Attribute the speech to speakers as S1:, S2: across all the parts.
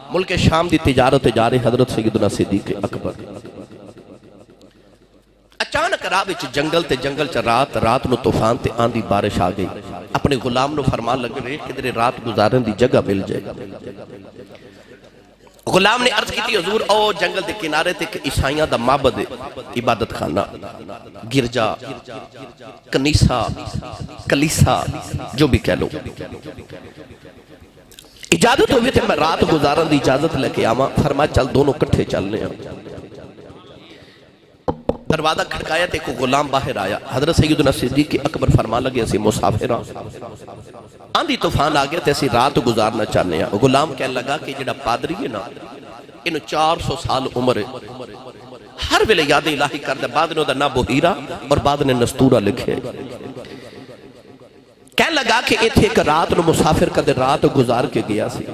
S1: ملک شام دی تجارت جا رہے حضرت سیدنا صدیق اکبر اچانک راہ وچ جنگل تے جنگل چ رات نو طوفان تے آندھی بارش آ گئی اپنے غلام نو فرمان لگے رہے کدھر رات گزارن دی جگہ مل جائے غلام نے عرض کی تھی حضور او جنگل دے کنارے تے کہ عیسائیاں دا معبد عبادت خانہ گرجا کلیسا جو بھی کہہ لو اجازت ہوئی تھے میں رات گزارن دی اجازت لے کے آما فرما چل دونوں کٹھے چلنے ہیں دروازہ کھڑکایا تے کوئی غلام باہر آیا حضرت سیدنا صدیق اکبر فرما لگے اسی مسافرہ آندھی طوفان آگیا تے اسی رات گزارنا چاہنے ہیں غلام کہنے لگا کہ جڑا پادری ہے نا انہوں 400 سال عمر ہے ہر ویلے یاد الہی کردہ بعد نے دا نا بحیرہ اور بعد نے نستورہ لکھے کہنے لگا کہ ایتھے ایک رات نو مسافر کا دے رات گزار کے گیا سی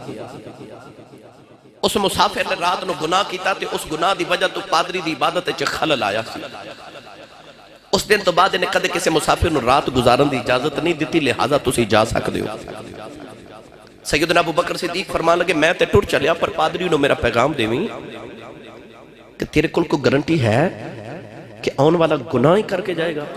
S1: اس مسافر نے رات نو گناہ کیتا تے اس گناہ دی وجہ تو پادری دی عبادت چ خلل آیا سی اس دن تو بعد نے کدے کسی مسافر نو رات گزارن دی اجازت نہیں دیتی لہذا تسی جا سکتے ہو سیدنا ابو بکر صدیق فرمان لگے میں تے ٹر چلیا پر پادری نو میرا پیغام دیویں کہ تیرے کل کو گارنٹی ہے کہ آن والا گناہ ہی کر کے جائے گا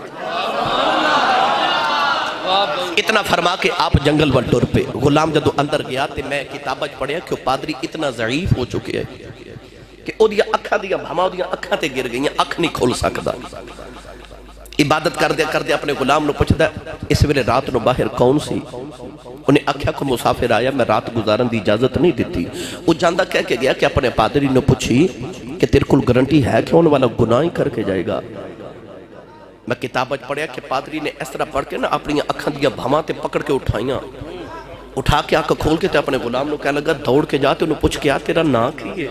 S1: اتنا فرما کے آپ جنگل وال ٹر پہ غلام جدو اندر گیا تے میں کتابہ پڑھیا کہ پادری اتنا ضعیف ہو چکے ہیں کہ او دیا اکھا دیا بھاما دیا اکھا تے گر گئی اکھ نہیں کھول سکتا عبادت کر دے اپنے غلام نو پوچھدا اس ویلے رات نو باہر کون سی انہیں اکھا کو مسافر آیا میں رات گزارن دی اجازت نہیں دیتی وہ جاندہ کہہ کے گیا کہ اپنے پادری نو پوچھی کہ تیرے کل گارنٹی ہے کہ ان والا گناہ ہی کر کے جائے گا میں کتابت پڑھیا کہ پادری نے اس طرح پڑھ کے نا اپنی اکھان دیا بھاما تے پکڑ کے اٹھائیاں اٹھا کے آنکھ کھول کے تے اپنے غلام نو کہنے لگا دوڑ کے جاتے انہوں پوچھ کے آ تیرا نا کیے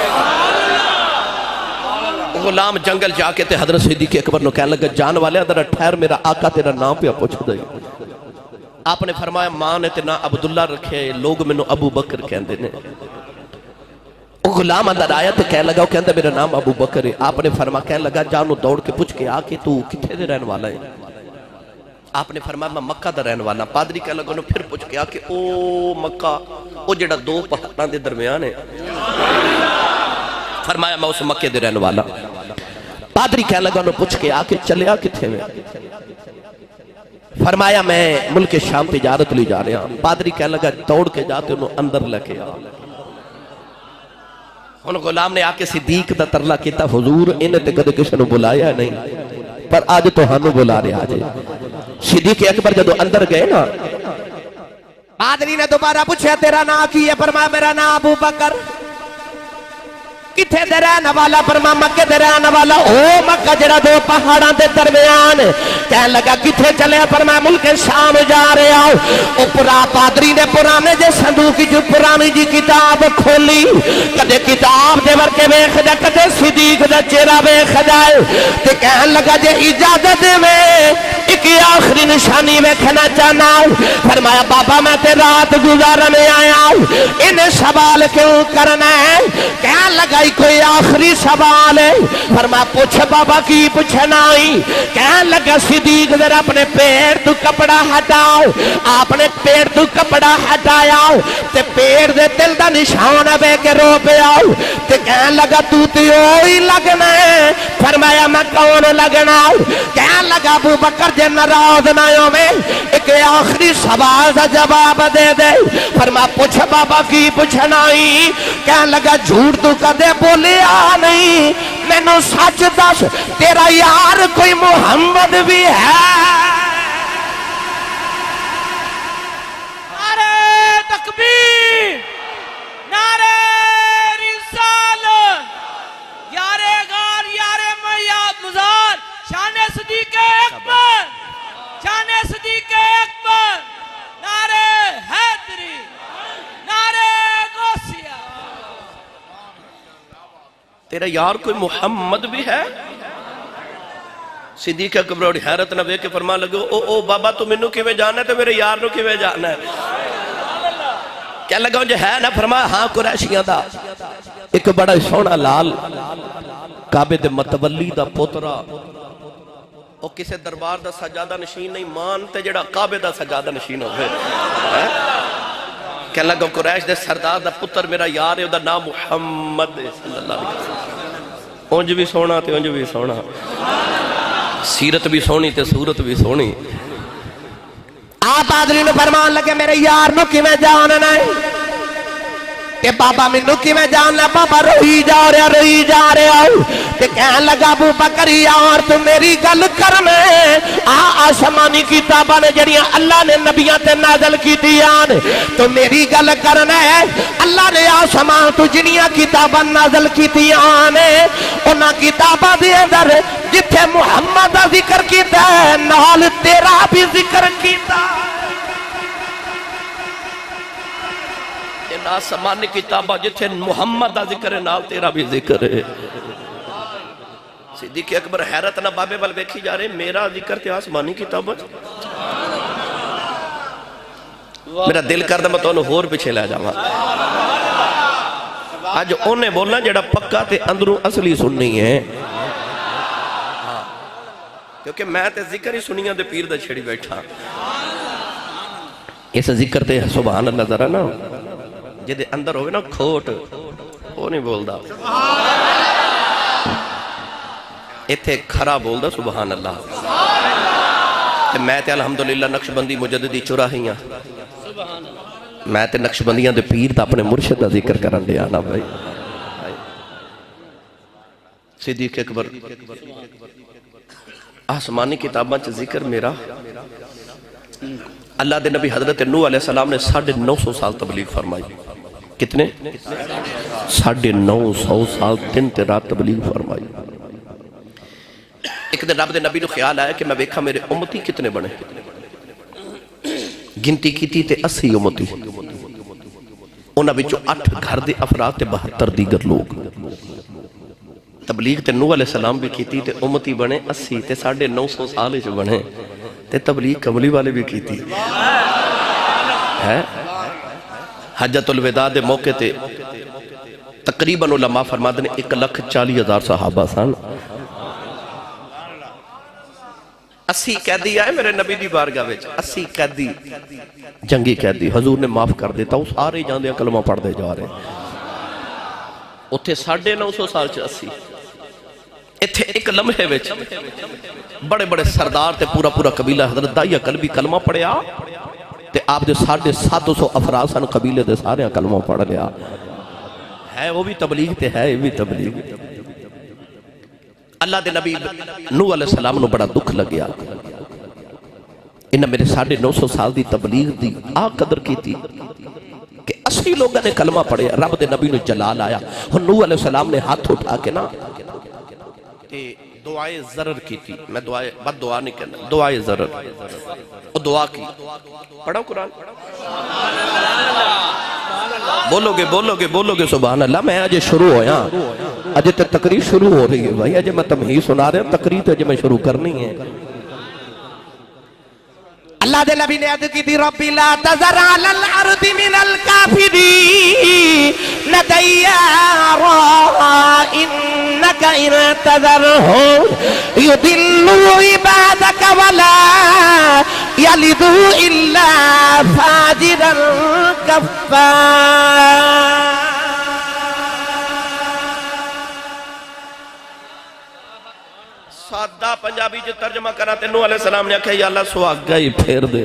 S1: غلام جنگل جا کے تے حضرت صدیق اکبر نو کہنے لگا جان والے ادھر ٹھہر میرا آقا تیرا نا پہ پوچھ دائی آپ نے فرمایا ماں نے تے نا عبداللہ رکھے لوگ میں نو ابو بکر کہندے نے غلام اندر آیا تے کہنے لگا وہ کہندہ میرا نام ابو بکر ہے آپ نے فرما کہنے لگا جانو دوڑ کے پوچھ کے آکے تو کتھے دے رہن والا ہے آپ نے فرمایا میں مکہ دا رہن والا پادری کہنے لگا پھر پوچھ کے آکے او مکہ او جڑا 2 پہاڑاں دے درمیان ہے فرمایا میں اس مکہ دے رہن والا پادری کہنے لگا پوچھ کے آکے چلے آ کتھے میں فرمایا میں ملک شام تجارت لی جا رہا پادری کہنے لگا دوڑ کے جاتے انہوں اندر لکے آ ان غلام نے آکے صدیق دا ترلا کیتا حضور انہیں تے کدے کسی نے بلایا نہیں پر آج تو ہنو بلا رہے آجے صدیق اکبر جدو اندر گئے نا پادری نے دوبارہ پوچھا تیرا نا کی ہے فرمایا میرا نا ابو بکر کتھے دے رہنا والا فرما مکہ دے رہنا والا او مکہ جڑا 2 پہاڑاں دے درمیان کہنے لگا کتھے چلے فرما ملک شام جا رہے آؤ او پورا پادری نے پرانے جے صندوق جو پرانی جی کتاب کھولی کدے کتاب دے ورکے بیخ جا کدے صدیق دا چہرہ بیخ جائے تے کہنے لگا جے اجازت میں ایک آخری نشانی بیکھنا چاہنا فرمایا بابا میں تے رات گزارنے آیا ہوں انہیں سوال کیوں کرنا ہے کہنے لگا کوئی آخری سوال ہے فرمایا پوچھ بابا کی پوچھنا ہی کہنے لگا صدیق ذرا اپنے پیر تو کپڑا ہٹاؤ آپ نے پیر تو کپڑا ہٹایا تے پیر دے دل دا نشان بے کے رو پہ آؤ تے کہنے لگا تو ہوئی لگنا ہے فرمایا میں کون لگنا کہنے لگا ابو بکر جے ناراض نایوں میں ایک آخری سوال دا جواب دے دے فرمایا پوچھ بابا کی پوچھنا ہی کہنے لگا جھوٹ تو کدے بولیا نہیں میں نو سچ دس تیرا یار کوئی محمد بھی ہے
S2: نعرہ تکبیر نعرہ رسالت یار غار یار میاد مزار شان صدیق اکبر شان صدیق اکبر نعرہ حیدری نعرہ غوثیہ
S1: تیرا یار کوئی محمد بھی ہے صدیق اکبر اور حیرت نہ بے کے فرما لگو او بابا تو منو کیویں جانا ہے تو میرے یار نو کیویں جانا ہے کیا لگا جو ہے نا فرمایا ہاں قریشیاں دا ایک بڑا سونا لال کعبے دے متولی دا پوترا او کسے دربار دا سجادہ نشین نہیں مانتے جڑا کعبے دا سجادہ نشین ہوئے کہنے لگا قریش دے سردار دا پتر میرا یار ہے او دا نام محمد صلی اللہ علیہ وسلم اونج بھی سونا تے اونج بھی سونا سیرت بھی سونی تے صورت بھی سونی
S3: آپ آدری نے فرمان لگے میرے یار نو کی میں جاننا ہے کہ بابا میں نو کی میں جاننا ہے بابا روئی جا رہا تے کہنے لگا ابو بکر یار تو میری گل کر میں آسمانی کتاباں نے جڑیاں اللہ نے نبیاں تے نازل کیتیاں تو میری گل کرنا ہے اللہ نے آسمان تو جڑیاں کتاباں نازل کیتیاں نے انہاں کتاباں دے اندر جتھے محمد دا ذکر کیتا ہے نال تیرا بھی ذکر کیتا
S1: ان آسمانی کتاباں جتھے محمد دا ذکر ہے نال تیرا بھی ذکر ہے صدیق اکبر حیرت نہ بابے بل بیکھی جا رہے میرا ذکر تے آسمانی کتاباں میرا دل کردہ میں تو انہوں ہور پچھے لے جاؤں آج انہیں بولنا جڑا پکا تے اندروں اصلی سننی ہے کیونکہ میں تے ذکر ہی سنیاں دے پیر دا چھڑی بیٹھا اس ذکر تے سبحان اللہ ذرا نا جدے اندر ہوئے نا کھوٹ وہ نہیں بول دا ایتھے کھرا بول دا سبحان اللہ تے میں تے الحمدللہ نقشبندی مجددی چراہیاں میں تے نقشبندیاں دے پیر تا اپنے مرشد دا ذکر کرن دے آنا بھائی صدیق اکبر آسمانی کتاباں چ ذکر میرا اللہ دے نبی حضرت نوح علیہ السلام نے 950 سال تبلیغ فرمائی کتنے 950 سال دن تے رات تبلیغ فرمائی ایک دن رب دے نبی نو خیال آیا کہ میں بیکھا میرے امتی کتنے بنے گنتی کیتی تے 80 امتی انہاں وچوں 8 گھر دے افراد تے 72 دیگر لوگ تبلیغ تے نوح علیہ السلام بھی کیتی تے امتی بنے 80 تے 950 سال جو بنے تے تبلیغ کملی والے بھی کیتی ہے حجت الوداع دے موقع تے تقریباً علماء فرماتے نے 1,40,000 صحابہ سن 80 قیدی آئے میرے نبی دی بارگاہ وچ 80 قیدی جنگی قیدی حضور نے معاف کر دیتا وہ سارے جاندے کلمہ پڑھ دے جا رہے اتھے 950 سال چ 80 اتھے ایک لمحے وچ بڑے بڑے سردار تے پورا پورا قبیلہ حضرت داعیہ قلبی کلمہ پڑھیا تے آپ دے 750 افراد سن قبیلے دے سارے کلمہ پڑھ لیا ہے وہ بھی تبلیغ تے ہے یہ بھی تبلیغ اللہ دے نبی نوح علیہ السلام نو بڑا دکھ لگیا انہاں میرے 950 سال دی تبلیغ دی قدر کی تھی کہ 80 لوگوں نے کلمہ پڑھے رب دے نبی نو جلال آیا اور نوح علیہ السلام نے ہاتھ اٹھا کے نا دعائے ضرر کی تھی میں بد دعا نہیں کرنا دعائے ضرر وہ دعا کی پڑھو قرآن بولو گے سبحان اللہ میں آج شروع ہویا آج تقریر شروع ہو رہی ہے بھائی آج میں تمہیں سنا رہا ہوں تقریر تو آج میں شروع کرنی ہے
S3: اللہ دے نبی نے عرض کی تھی ربی لا تذر علی الارض من الکافرین دیارا انکا ان تذرہم یدلو عبادک ولا یلدو الا فاجرا کفارا
S1: سادہ پنجابی جو ترجمہ کراتے نوح علیہ السلام نے کہا یا اللہ سواگہ ہی پھیر دے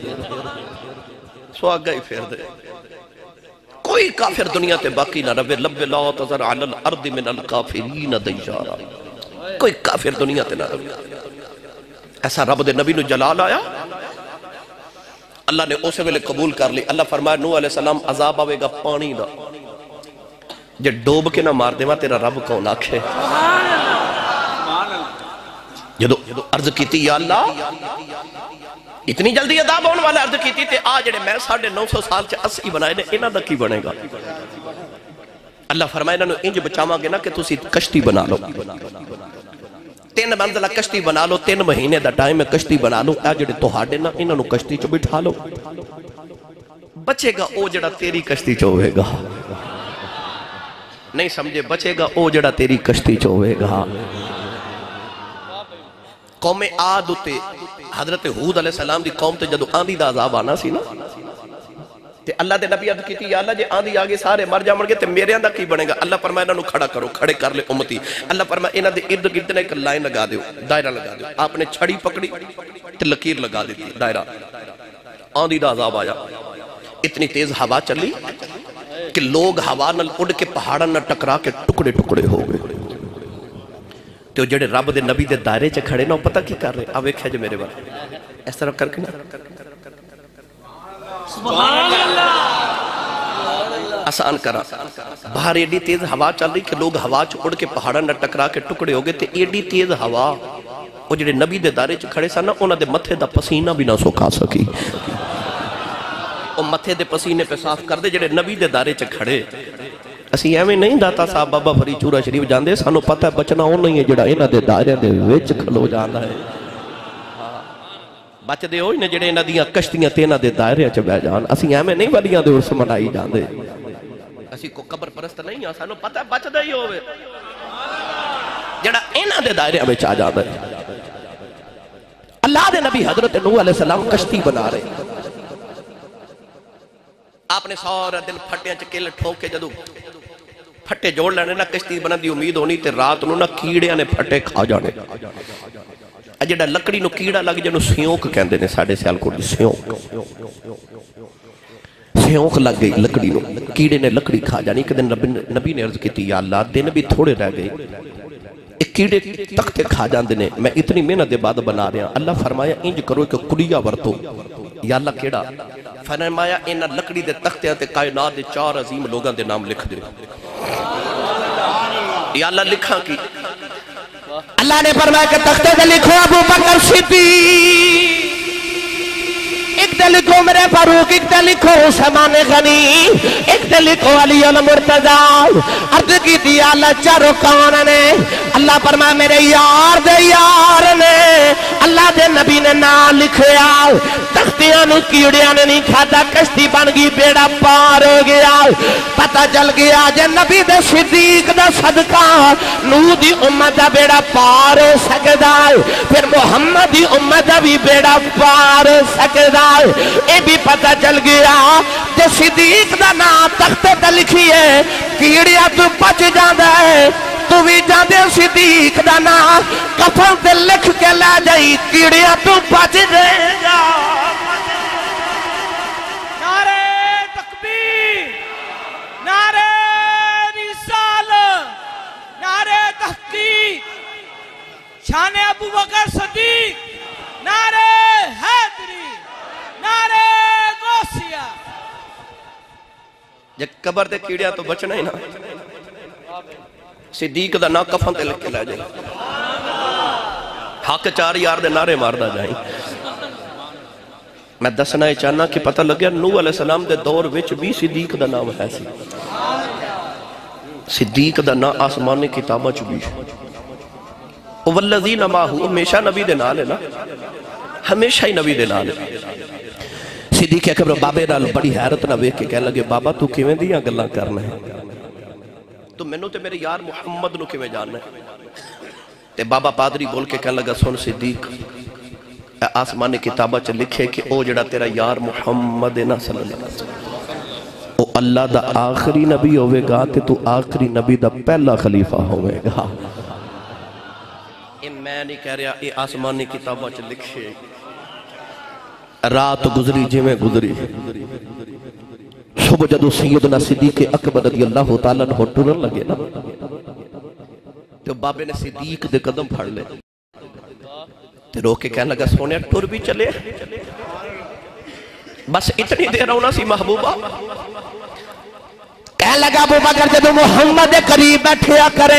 S1: سواگہ ہی پھیر دے کوئی کافر دنیا تے باقی نہ رہے لب لا تذر علی الارض من الکافرین دیارا کوئی کافر دنیا تے نہ رہے ایسا رب دے نبی نو جلال آیا اللہ نے اسے ویلے قبول کر لی اللہ فرمایا نوح علیہ السلام عذاب آوے گا پانی دا جے ڈوب کے نہ مار دے ماں تیرا رب کون آکھے جدو عرض کیتی یا اللہ اتنی جلدی عذاب ہونے والا عرض کیتی تے آج جڑے میں 950 سال چا 80 بنائے نے انہاں دا کی بنے گا اللہ فرمائے انہوں انج بچاواں گے نا کہ تسی کشتی بنا لو 3 منزلہ کشتی بنا لو 3 مہینے دا ٹائم میں کشتی بنا لو آج جڑے توہاڈے نا انہوں کشتی چو بٹھا لو بچے گا او جڑا تیری کشتی چو ہوئے گا نہیں سمجھے بچے گا او جڑا تیری کشتی چو ہوئے گا قوم عاد تے حضرت ہود علیہ السلام دی قوم تے جدو آندھی دا عذاب آنا سی نا
S3: تے اللہ دے نبی عرض کیتی یا اللہ جے آندھی آگے سارے مر جاون گے تے میرے اندر کی بنے گا؟ اللہ فرمایا انہاں نوں کھڑا کرو، کھڑے کر لے امتی۔ اللہ فرمایا انہاں دے ارد گرد ایک لائن لگا دیو، دائرہ لگا دیو۔ آپ نے چھڑی پکڑی تے لکیر لگا دیتی، دائرہ۔ آندھی دا عذاب آیا، اتنی تیز ہوا چلی کہ لوگ ہوا نال اڑ کے پہاڑاں نال ٹکرا کے ٹکڑے ٹکڑے ہو گئے۔ تو جڑے رب دے نبی دے دائرے چ کھڑے نا پتہ کی کر رہے؟ آ ویکھیا جے میرے بارے اس طرح کر کے نا
S2: سبحان اللہ
S3: آسان کرا، باہر ایڈی تیز ہوا چل رہی کہ لوگ ہوا چ اڑ کے پہاڑاں نال ٹکرا کے ٹکڑے ہو گئے تے ایڈی تیز ہوا وہ جڑے نبی دے دائرے چ کھڑے سن نا انہاں دے متھے دا پسینہ بھی نہ سکھا سکی۔ او متھے دے پسینے پہ صاف کر دے جڑے نبی دے دائرے چ کھڑے۔ اسی ایویں نہیں داتا صاحب بابا فری چورا شریف جاندے، سانو پتہ ہے بچنا او نہیں ہے جڑا انہاں دے دائرے دے وچ کھلو جاندا ہے۔ بچ دے ہوئی نے جڑے انہاں دیاں کشتیاں تے انہاں دے دائرے چ بیٹھ جان۔ اسی ایویں نہیں ولیاں دے عرس منائی جاندے، اسی کو قبر پرست نہیں ہاں، سانو پتہ ہے بچدا ہی ہوے جڑا انہاں دے دائرے وچ آ جاندا ہے۔ اللہ دے نبی حضرت نوح علیہ السلام کشتی بنا رہے، آپ نے سارا دن پھٹیاں چکیل ٹھوک کے جدو پھٹے جوڑ لینے نا کشتی بنا دی امید ہونی تے رات نو نا کیڑیاں نے پھٹے کھا جانے۔ جڑا لکڑی نو کیڑا لگ جنو سیونک کہندے نے ساڈے سیالکوٹ دی سیونک لگ گئی لکڑی نو، کیڑے نے لکڑی کھا جانی۔ ایک دن نبی نے عرض کیتی یا اللہ دن بھی تھوڑے رہ گئے، ایک کیڑے تختے کھا جاندے نے، میں اتنی محنت دے بعد بنا رہا۔ اللہ فرمایا انج کرو کہ کڑیا ورتو۔ یا اللہ کیڑا؟ فرمایا انہاں لکڑی دے تختیاں تے کائنات دے 4 عظیم لوگاں دے نام لکھ دے۔ یا اللہ لکھاں کی؟ اللہ نے فرمایا کہ تختے دے لکھو ابو بکر صدیق، ایک دے لکھو میرے فاروق، ایک دے لکھو عثمان غنی، ایک دے لکھو علی المرتضی۔ عرض کی دی اللہ چاروں کون نے؟ اللہ فرمایا میرے یار دے یار نے۔ اللہ دے نبی نے نام لکھیا، تختیاں نو کیڑیاں نے نہیں کھادا، کشتی بن گئی، بیڑا پار ہو گیا۔ پتہ چل گیا جے نبی دے صدیق دا صدقہ نوح دی امت دا بیڑا پار ہو سکدا ہے، پھر محمد دی امت دا بھی بیڑا پار ہو سکدا ہے۔ اے بھی پتہ چل گیا جے صدیق دا نام تختے تے لکھیے کیڑیاں تو بچ جاندا ہے، تو بھی جاندے صدیق دا نام کفن تے لکھ کے لے جائی، کیڑیاں تو بچ جائے گا۔
S2: نعرہ تکبیر، نعرہ رسالت، نعرہ تحقیق، شان ابو بکر صدیق، نعرہ حیدری، نعرہ غوثیہ۔
S3: جے قبر تے کیڑیاں تو بچنا ہی نا، صدیق دا نا کفن تے لکھ کے لے جائیں، حق 4 یار دے نعرے ماردہ جائیں۔ میں دسنا ہے چاہنا کہ پتہ لگیا نوح علیہ السلام دے دور وچ بھی صدیق دا نام ہے سی، صدیق دا نا آسمانی کتابہ چ بھی۔ والذین ماہو ہمیشہ نبی دے نال ہے نا، ہمیشہ ہی نبی دے نال ہے۔ صدیق اکبر بابے نال بڑی حیرت نہ ویکھ کے کہنے لگے بابا تو کیویں دیاں گلاں کرنا ہے، تو مینوں تے میرے یار محمد نو کیویں جاننا ہے؟ تے بابا پادری بول کے کہنے لگا سن صدیق، آسمان کتابہ چ لکھے کہ او جڑا تیرا یار محمد نا صلی اللہ علیہ وسلم او اللہ دا آخری نبی ہوئے گا تے تو آخری نبی دا پہلا خلیفہ ہوئے گا۔ میں نہیں کہہ رہا، یہ آسمانی کتابہ چ لکھے۔ رات گزری جی میں گزری، صبح جدو سیدنا صدیق اکبر رضی اللہ تعالیٰ عنہ ٹرن لگے نا، تو بابے نے صدیق دے قدم پھڑ لے تے رو کے کہنے لگا سونے ٹر بھی چلے، بس اتنی دیر ہونا سی محبوبہ۔ کہنے لگا ابو بکر جدو محمد دے قریب بیٹھیا کرے،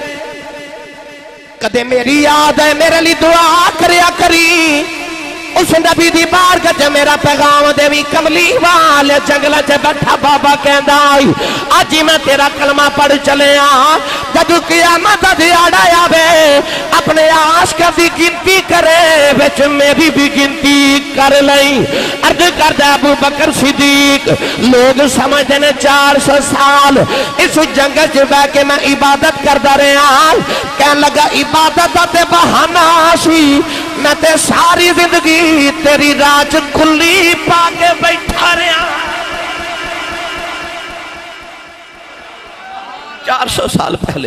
S3: کدے میری یاد ہے میرے لی دعا کریا کری، اس نبی دی بارگاہ تے میرا پیغام دے بھی کملی والے جنگلہ چے بیٹھا بابا کہندا آئی آج میں تیرا کلمہ پڑھ چلے جدو قیامت دیاڑا آوے اپنے عاشق دی گنتی کرے وچ میری بھی گنتی کر لئی۔ عرض کردہ ابو بکر صدیق لوگ سمجھتے نے 400 سال اس جنگل چ بیٹھ کے میں عبادت کردہ رہا، کہنے لگا عبادت تے بہانہ سی، میں تے ساری زندگی تیری راج کھلی پا کے بیٹھا رہا۔ 400 سال پہلے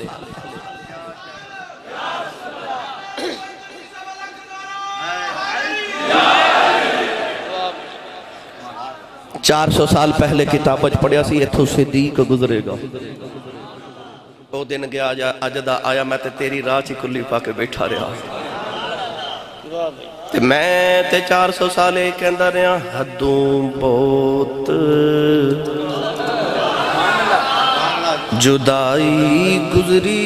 S3: 400 سال پہلے کتابت پڑھیا سی اتھو صدیق گزرے گا وہ دن گیا اجدہ آیا میں تے تیری راہ چی کلی پا کے بیٹھا رہا تے میں تے 400 سالے کے اندر رہا حدوں بہت جدائی گزری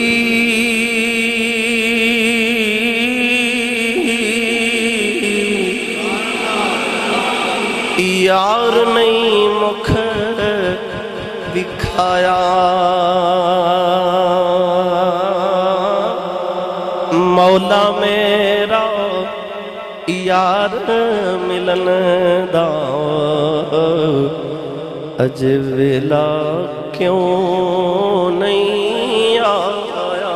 S3: یار نہیں مکھ دکھایا مولا میرا یار ملن دا اج ویلا کیوں نہیں آیا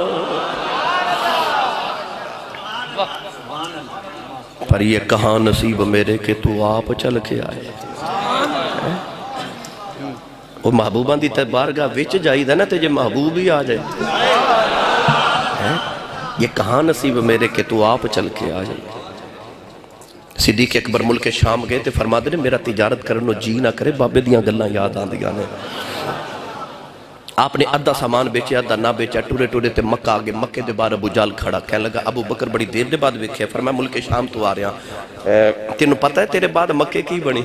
S3: پر یہ کہاں نصیب میرے کہ تو آپ چل کے آئے وہ محبوبان دی بارگاہ وچ جائی دا نا تے جے محبوب ہی آ جائے یہ کہاں نصیب میرے کہ تو آپ چل کے آ جائے صدیق اکبر ملک شام گئے تے فرما دے میرا تجارت کرنو جی نہ کرے بابے دیاں گلنا یاد آن دیا نے آپ نے ادھا سامان بیچے ادھا نہ بیچے ٹورے ٹورے تے مکہ آگے مکہ دے بار ابو جال کھڑا کہنے لگا ابو بکر بڑی دیر دے بعد ویکھے فرمایا ملک شام تو آ رہا تینوں پتہ ہے تیرے بعد مکہ کی بنی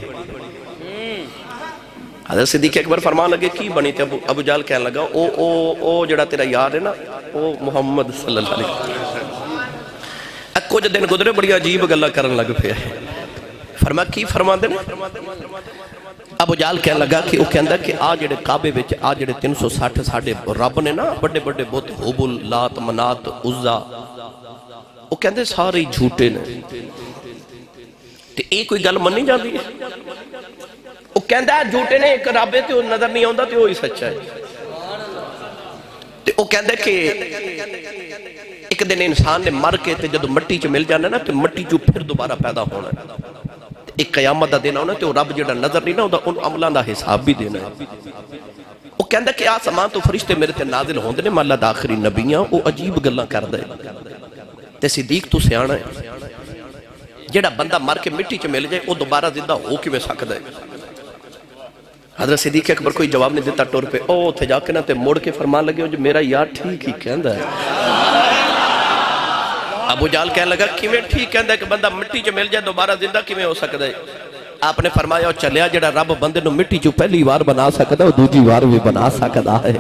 S3: حضرت صدیق اکبر فرمان لگے کی بنی تے ابو جال کہنے لگا او جڑا تیرا یار ہے نا او محمد صلی اللہ علیہ وسلم کچھ دن گزرے بڑی عجیب گلہ کرن لگ پہ فرمایا کی فرما دے ابو جال کہنے لگا کہ وہ کہندہ کہ آج جڑے کعبے وچ آج جڑے 360 ساڑھے رب نے نا بڑے بڑے بہت حبل لات منات عزا وہ کہندے سارے جھوٹے نے تے ایک کوئی گل منی جاندی ہے وہ کہندہ ہے جھوٹے نے ایک رابے تے نظر نہیں آندہ تے وہی سچا ہے تے وہ کہندہ کہ ایک دن انسان نے مر کے تے جدو مٹی چ مل جانا نا تے مٹی چ پھر دوبارہ پیدا ہونا ہے ایک قیامت دا دینا ہونا تے وہ رب جڑا نظر نہیں نا ان عملان دا حساب بھی دینا ہے وہ کہندہ کہ آسمان تو فرشتے میرے تے نازل ہوندے نے مالا دا آخری نبیاں وہ عجیب گلاں کر دے تے صدیق تو سیانا ہے جڑا بندہ مر کے مٹی چ مل جائے وہ دوبارہ زندہ ہو کی بے سکتا ہے حضرت صدیق اکبر کوئی جواب نہیں دیتا ٹور پہ او تھے جا کے نا تے موڑ کے فرمان لگے جو میرا یار ٹھیک ہی کہندہ ہے ابو جال کہنے لگا کیویں ٹھیک کہندہ ہے کہ بندہ مٹی چ مل جائے دوبارہ زندہ کیویں ہو سکتا ہے آپ نے فرمایا چلیا جڑا رب بندے نو مٹی چ پہلی وار بنا سکتا ہے دوجی وار بھی بنا سکتا ہے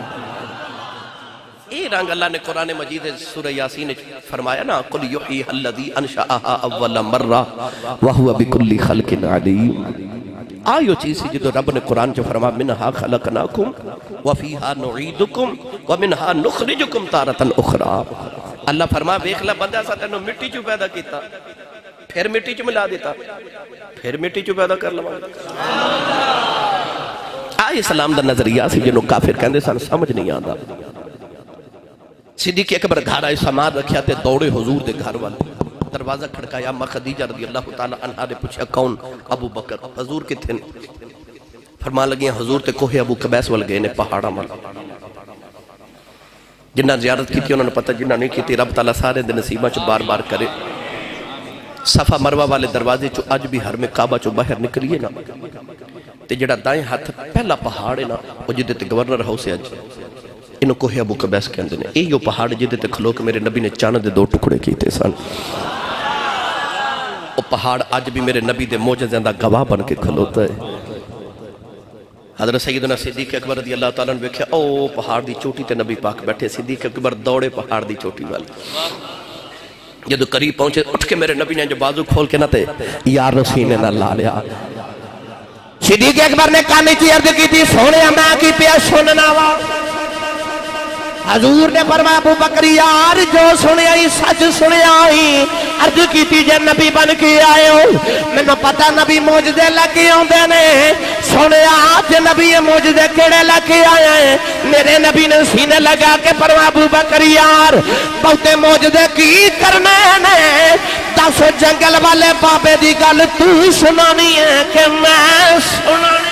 S3: اے رنگ اللہ نے قرآن مجید سورہ یاسین فرمایا نا قل یحییھا الذی انشأھا اول مرہ وہو بکل خلق علیم آئیو چیز سی جدو رب نے قرآن جو فرما منہا خلقناکم وفیہا نعیدکم ومنہا نخرجکم تارتن اخرى اللہ فرما بیکھلا بندہ سا تینوں مٹی چو پیدا کیتا پھر مٹی چو ملا دیتا پھر مٹی چو پیدا کر لما آئی اسلام دا نظریہ سی جنہوں کافر کہندے سان سمجھ نہیں آدھا صدیق اکبر گھر آئے سماد رکھیا تے دوڑے حضور دے گھر والے دروازہ کھڑکایا اماں خدیجہ رضی اللہ تعالیٰ عنہ نے پوچھا کون ابو بکر حضور کتھے فرمان لگے حضور تے کوہ ابو قبیس وال گئے نے پہاڑا مل جنہ زیارت کی تھی انہوں نے پتہ جنہ نہیں کی تھی رب تعالیٰ سارے دن نصیبہ چو بار بار کرے صفا مروہ والے دروازے چو آج بھی ہر میں کعبہ چو باہر نکلیے نا تے جڑا دائیں ہاتھ پہلا پہاڑ ہے نا وہ جدے تے گورنر ہاؤس ہے آج انہوں کوہ ابو قبیس کہندے نے اے یو پہاڑ جدے تے کھلو کہ میرے نبی نے چاند دے 2 ٹکڑے کیتے سن وہ پہاڑ آج بھی میرے نبی دے موجزیں دا گواہ بن کے کھلوتا ہے حضرت سیدنا صدیق اکبر رضی اللہ تعالیٰ نے بیکھیا او پہاڑ دی چوٹی تے نبی پاک بیٹھے صدیق اکبر دوڑے پہاڑ دی چوٹی والی جدو قریب پہنچے اٹھ کے میرے نبی نے جو بازو کھول کے نہ تے یار نسینے نہ لا لیا
S1: صدیق اکبر نے کانی کی عرض کی تھی سونے میں کی پیا سننا وا حضور نے فرمایا ابو بکر یار جو سنے آئی سچ سنے آئی عرض کی تھی جے نبی بن کے آئے ہو میں نے پتا نبی موجزے لگے ہوں دے نے سنے آج نبی موجزے کیڑے لگے آئے ہیں میرے نبی نے سینے لگا کے فرمایا ابو بکر یار بہتے موجزے کی کرنے نے 10 جنگل والے بابے دی گل تو سنانی ہے کہ میں سنانی